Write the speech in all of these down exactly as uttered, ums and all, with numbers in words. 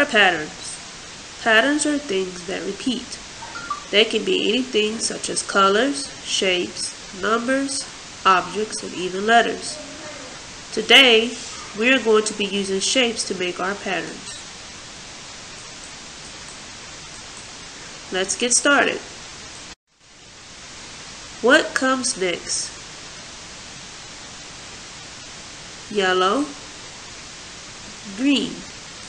are patterns? Patterns are things that repeat. They can be anything such as colors, shapes, numbers, objects, and even letters. Today, we are going to be using shapes to make our patterns. Let's get started. What comes next? Yellow, green,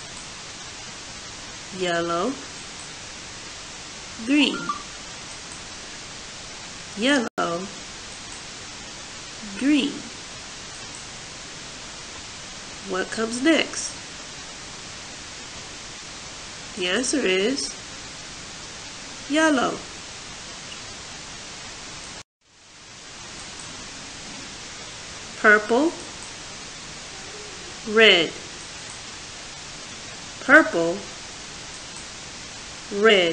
yellow, green, yellow, green. What comes next? The answer is yellow. Purple, red, purple, red,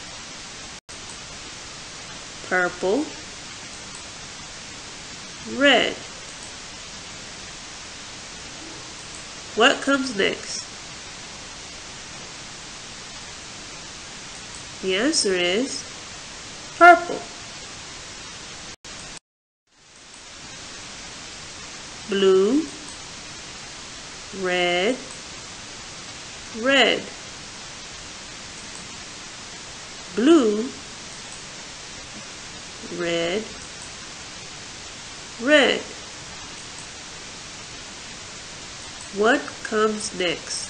purple, red. What comes next? The answer is purple. Blue, red, red, blue, red, red. What comes next?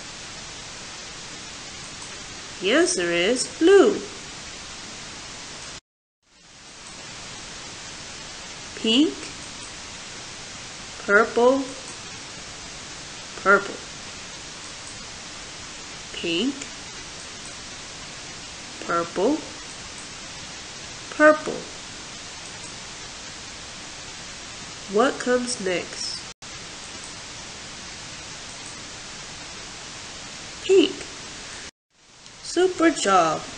The answer is blue. Pink, purple, purple, pink, purple, purple. What comes next? Pink. Super job.